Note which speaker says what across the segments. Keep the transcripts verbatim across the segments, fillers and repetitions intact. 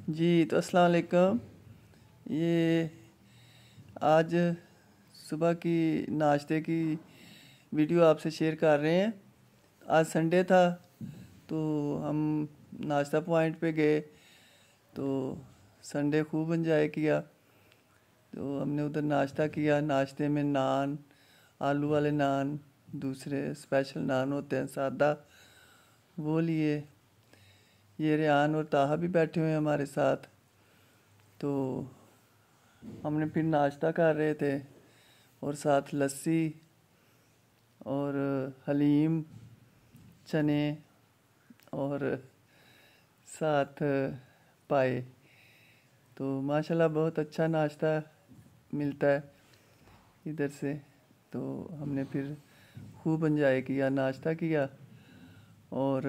Speaker 1: जी तो अस्सलाम वालेकुम। ये आज सुबह की नाश्ते की वीडियो आपसे शेयर कर रहे हैं। आज संडे था तो हम नाश्ता पॉइंट पे गए तो संडे खूब एंजॉय किया। तो हमने उधर नाश्ता किया। नाश्ते में नान, आलू वाले नान, दूसरे स्पेशल नान होते हैं सादा, वो लिए। ये रेहान और ताहा भी बैठे हुए हैं हमारे साथ। तो हमने फिर नाश्ता कर रहे थे और साथ लस्सी और हलीम, चने और साथ पाए। तो माशाल्लाह बहुत अच्छा नाश्ता मिलता है इधर से। तो हमने फिर खूब एंजॉय किया, नाश्ता किया और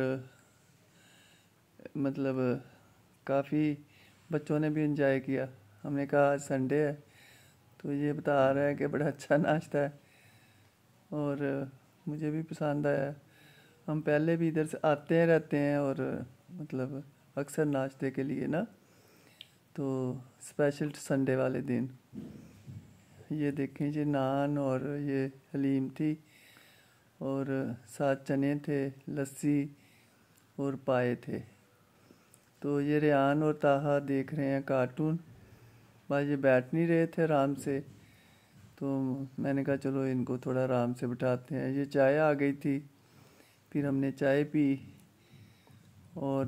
Speaker 1: मतलब काफ़ी बच्चों ने भी एंजॉय किया। हमने कहा आज संडे है तो ये बता रहा है कि बड़ा अच्छा नाश्ता है और मुझे भी पसंद आया। हम पहले भी इधर से आते हैं रहते हैं और मतलब अक्सर नाश्ते के लिए ना, तो स्पेशल संडे वाले दिन। ये देखें, ये नान और ये हलीम थी और साथ चने थे, लस्सी और पाए थे। तो ये रेहान और ताहा देख रहे हैं कार्टून। भाई ये बैठ नहीं रहे थे आराम से, तो मैंने कहा चलो इनको थोड़ा आराम से बिठाते हैं। ये चाय आ गई थी, फिर हमने चाय पी और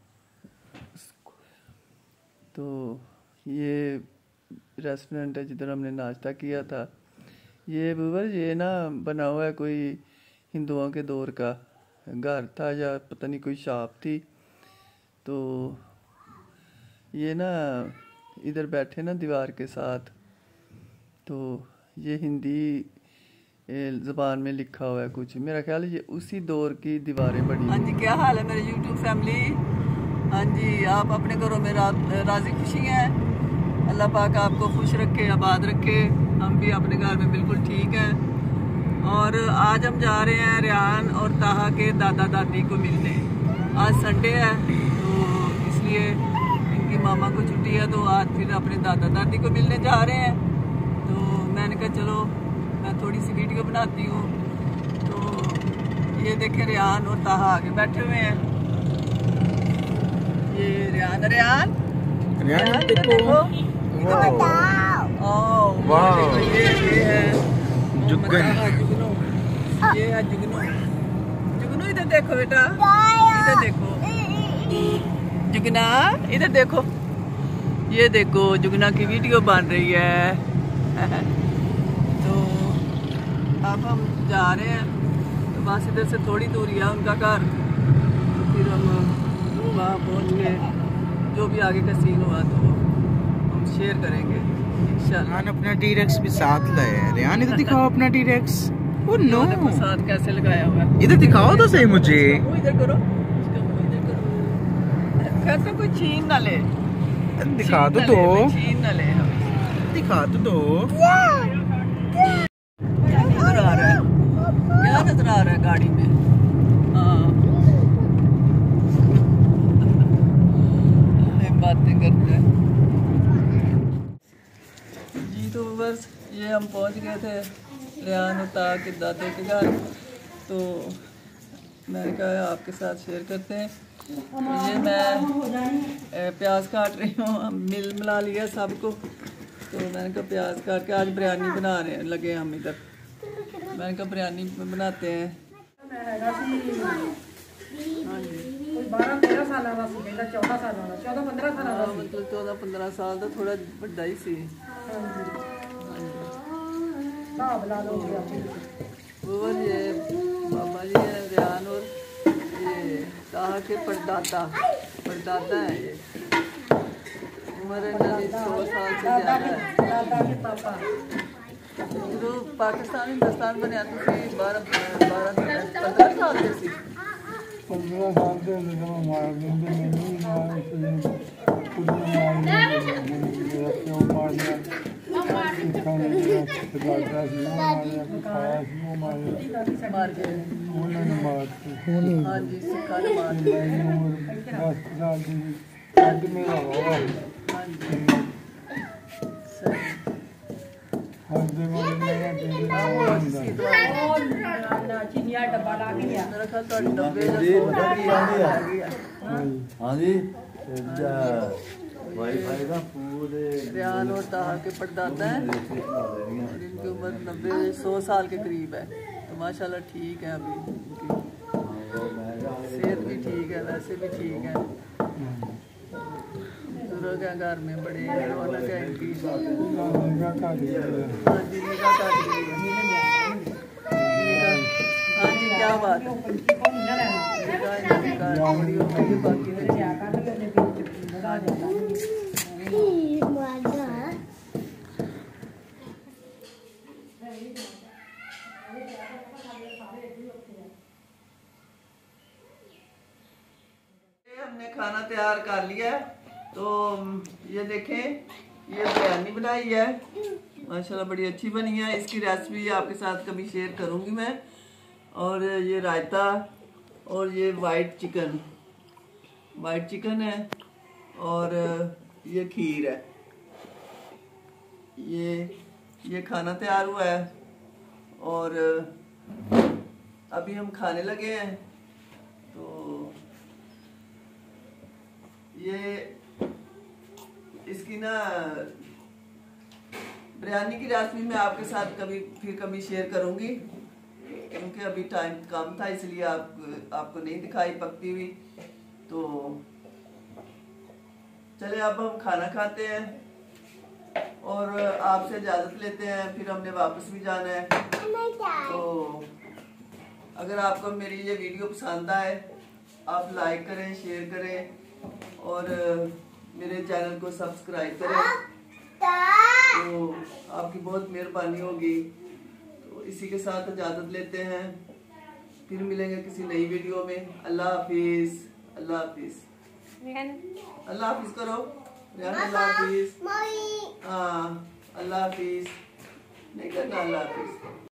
Speaker 1: तो ये रेस्टोरेंट है जिधर हमने नाश्ता किया था। ये बुबर ये ना बना हुआ है कोई हिंदुओं के दौर का घर था या पता नहीं कोई शॉप थी। तो ये ना इधर बैठे ना दीवार के साथ, तो ये हिंदी ज़बान में लिखा हुआ है कुछ। मेरा ख्याल है ये उसी दौर की दीवारें बनी। हाँ जी, क्या हाल है मेरे यूट्यूब फैमिली? हाँ जी, आप अपने घरों में रा, राजी खुशी हैं। अल्लाह पाक आपको खुश रखे, आबाद रखे। हम भी अपने घर में बिल्कुल ठीक हैं। और आज हम जा रहे हैं रेहान और ताहा के दादा दादी को मिलने। आज संडे है तो इसलिए इनकी मामा को छुट्टी है, तो आज फिर अपने दादा दादी को मिलने जा रहे हैं। तो मैंने कहा चलो मैं थोड़ी सी वीडियो बनाती हूँ। तो ये देखें रेहान और ताहा आगे बैठे हुए हैं। ये रेहान रेहान रेहान देखो, वाह ये ये है जुगन, ये है जुगनू। जुगनू इधर देखो बेटा, इधर देखो जुगना, इधर देखो। ये देखो जुगना की वीडियो बन रही है। तो अब हम जा रहे हैं, तो बस इधर से थोड़ी दूरी है उनका घर। तो फिर हम वहाँ पहुँच के जो भी आगे का सीन हुआ तो हम शेयर करेंगे इंशाल्लाह।
Speaker 2: रेहान अपना टी-रेक्स भी साथ लाए हैं। रेहान इधर दिखाओ अपना टी-रेक्स। ओह नो,
Speaker 1: देखो साथ कैसे लगाया हुआ है।
Speaker 2: इधर दिखाओ तो सही मुझे।
Speaker 1: इधर करो, इधर करो। कैसे कोई छीन ना ले,
Speaker 2: दिखा तो दो,
Speaker 1: छीन ना ले,
Speaker 2: दिखा तो दो।
Speaker 1: नजर आ रहा है, क्या नजर आ रहा है गाड़ी में? हाँ बातें करते हैं जी। तो बस ये हम पहुंच गए थे रेहान और ताहा के दादे के घर। तो मैंने कहा आपके साथ शेयर करते हैं। तो ये मैं प्याज काट रही हूँ, हम मिल मिला लिया सबको। तो मैंने कहा प्याज काट के आज बिरयानी बना रहे हैं, लगे हम इधर। मैंने कहा बिरयानी बनाते हैं। हाँ जी,
Speaker 3: बारह तेरह साल का सी, चौदह साल का, चौदह पंद्रह साल का,
Speaker 1: मतलब चौदह पंद्रह साल का, थोड़ा बड़ा ही सी। वो ये बाबा जी है रेहान और ये ताहा के परदादा परदादा है। ये उम्र है सौ साल से ज़्यादा है। जो पाकिस्तान हिंदुस्तान बने बारह बारह पंद्रह साल के सी
Speaker 4: पंद्रह साल से
Speaker 1: मार गए। हाँ जी, सिखा ने मार
Speaker 4: आदमी का होगा
Speaker 1: हाँ जी सही
Speaker 4: हल्दी वाले देवी
Speaker 1: हाँ वो इसकी दवाई
Speaker 3: और ना चीनिया डब्बा ला के लिया
Speaker 1: मेरा ख्याल तो डब्बे का सौ रुपये आ गया
Speaker 5: हाँ जी वाईफाई का पूरे
Speaker 1: रियान और ताहा के पड़दादा है और इनकी उम्र नब्बे सौ साल के करीब है तो माशाल्लाह ठीक है अभी इनकी सेहत भी ठीक है वैसे भी ठीक है बुजुर्ग है घर में बड़े रौनक है इनकी
Speaker 4: निगाह का दिया
Speaker 1: हाँ जी निगाह काट गई है निगाह हाँ जी क्या बात है निगाह इनकी काट बड़ी हो गई है बाकी तो ठीक हमने खाना तैयार कर लिया है तो ये देखें ये बिरयानी बनाई है माशाल्लाह बड़ी अच्छी बनी है। इसकी रेसिपी आपके साथ कभी शेयर करूंगी मैं। और ये रायता और ये वाइट चिकन वाइट चिकन है और ये खीर है। ये ये खाना तैयार हुआ है और अभी हम खाने लगे हैं। तो ये इसकी ना बिरयानी की रेसिपी मैं आपके साथ कभी फिर कभी शेयर करूंगी क्योंकि अभी टाइम कम था इसलिए आप आपको नहीं दिखाई पकती हुई। तो चले अब हम खाना खाते हैं और आपसे इजाज़त लेते हैं, फिर हमने वापस भी जाना है। तो अगर आपको मेरी ये वीडियो पसंद आए आप लाइक करें, शेयर करें और मेरे चैनल को सब्सक्राइब करें तो आपकी बहुत मेहरबानी होगी। तो इसी के साथ इजाज़त लेते हैं, फिर मिलेंगे किसी नई वीडियो में। अल्लाह हाफिज़। अल्लाह हाफिज़ अल्लाह हाफिज़ करो रियान। अल्लाह हाफिज़। हाँ अल्लाह हाफिज़ नहीं करना। अल्लाह हाफिज़।